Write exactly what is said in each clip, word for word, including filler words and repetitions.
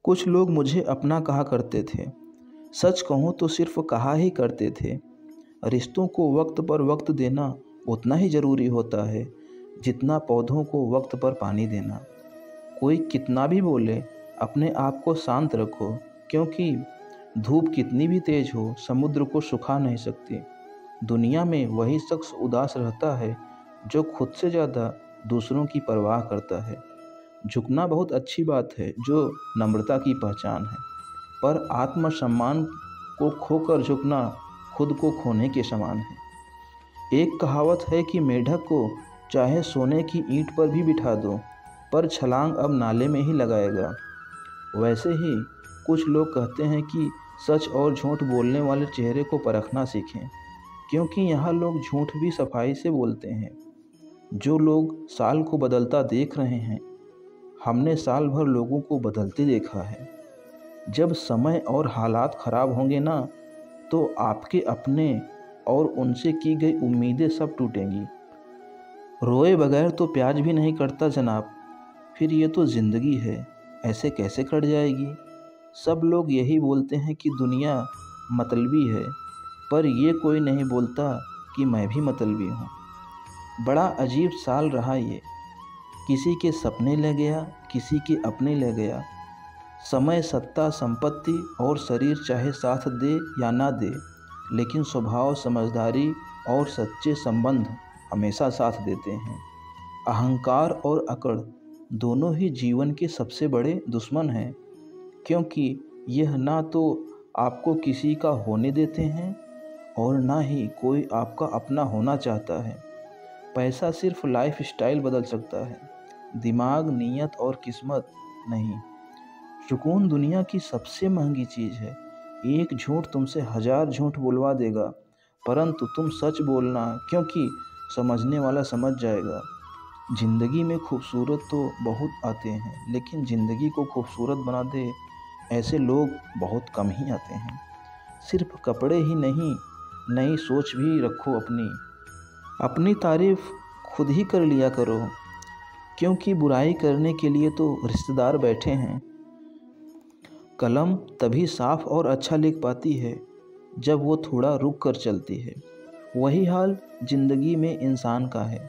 कुछ लोग मुझे अपना कहा करते थे। सच कहूँ तो सिर्फ कहा ही करते थे। रिश्तों को वक्त पर वक्त देना उतना ही ज़रूरी होता है जितना पौधों को वक्त पर पानी देना। कोई कितना भी बोले, अपने आप को शांत रखो, क्योंकि धूप कितनी भी तेज हो समुद्र को सुखा नहीं सकती। दुनिया में वही शख्स उदास रहता है जो खुद से ज़्यादा दूसरों की परवाह करता है। झुकना बहुत अच्छी बात है, जो नम्रता की पहचान है, पर आत्मसम्मान को खोकर झुकना खुद को खोने के समान है। एक कहावत है कि मेढक को चाहे सोने की ईंट पर भी बिठा दो, पर छलांग अब नाले में ही लगाएगा। वैसे ही कुछ लोग कहते हैं कि सच और झूठ बोलने वाले चेहरे को परखना सीखें, क्योंकि यहाँ लोग झूठ भी सफाई से बोलते हैं। जो लोग साल को बदलता देख रहे हैं, हमने साल भर लोगों को बदलते देखा है। जब समय और हालात ख़राब होंगे ना, तो आपके अपने और उनसे की गई उम्मीदें सब टूटेंगी। रोए बगैर तो प्याज भी नहीं कटता जनाब, फिर ये तो ज़िंदगी है, ऐसे कैसे कट जाएगी। सब लोग यही बोलते हैं कि दुनिया मतलबी है, पर ये कोई नहीं बोलता कि मैं भी मतलबी हूँ। बड़ा अजीब साल रहा ये, किसी के सपने ले गया, किसी के अपने ले गया। समय, सत्ता, संपत्ति और शरीर चाहे साथ दे या ना दे, लेकिन स्वभाव, समझदारी और सच्चे संबंध हमेशा साथ देते हैं। अहंकार और अकड़ दोनों ही जीवन के सबसे बड़े दुश्मन हैं, क्योंकि यह ना तो आपको किसी का होने देते हैं और ना ही कोई आपका अपना होना चाहता है। पैसा सिर्फ लाइफ स्टाइल बदल सकता है, दिमाग, नीयत और किस्मत नहीं। सुकून दुनिया की सबसे महंगी चीज़ है। एक झूठ तुमसे हजार झूठ बुलवा देगा, परंतु तुम सच बोलना, क्योंकि समझने वाला समझ जाएगा। ज़िंदगी में खूबसूरत तो बहुत आते हैं, लेकिन ज़िंदगी को खूबसूरत बना दे ऐसे लोग बहुत कम ही आते हैं। सिर्फ कपड़े ही नहीं, नई सोच भी रखो अपनी। अपनी तारीफ़ खुद ही कर लिया करो, क्योंकि बुराई करने के लिए तो रिश्तेदार बैठे हैं। कलम तभी साफ और अच्छा लिख पाती है जब वो थोड़ा रुक कर चलती है। वही हाल जिंदगी में इंसान का है।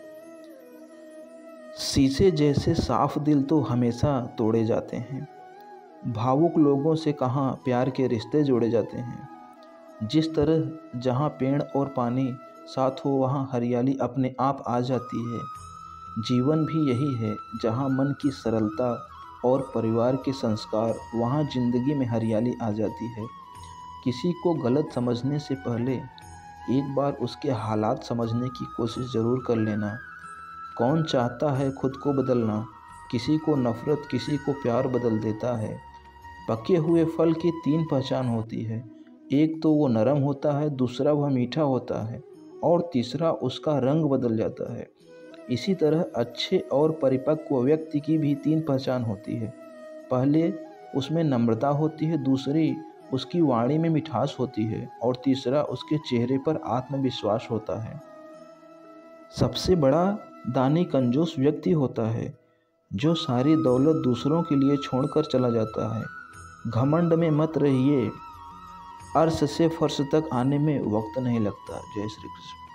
शीशे जैसे साफ दिल तो हमेशा तोड़े जाते हैं। भावुक लोगों से कहाँ प्यार के रिश्ते जोड़े जाते हैं। जिस तरह जहाँ पेड़ और पानी साथ हो, वहाँ हरियाली अपने आप आ जाती है। जीवन भी यही है, जहाँ मन की सरलता और परिवार के संस्कार, वहाँ ज़िंदगी में हरियाली आ जाती है। किसी को गलत समझने से पहले एक बार उसके हालात समझने की कोशिश ज़रूर कर लेना। कौन चाहता है खुद को बदलना? किसी को नफ़रत, किसी को प्यार बदल देता है। पके हुए फल की तीन पहचान होती है। एक तो वो नरम होता है, दूसरा वह मीठा होता है और तीसरा उसका रंग बदल जाता है। इसी तरह अच्छे और परिपक्व व्यक्ति की भी तीन पहचान होती है। पहले उसमें नम्रता होती है, दूसरी उसकी वाणी में मिठास होती है और तीसरा उसके चेहरे पर आत्मविश्वास होता है। सबसे बड़ा दानी कंजूस व्यक्ति होता है, जो सारी दौलत दूसरों के लिए छोड़कर चला जाता है। घमंड में मत रहिए, अर्श से फर्श तक आने में वक्त नहीं लगता। जय श्री कृष्ण।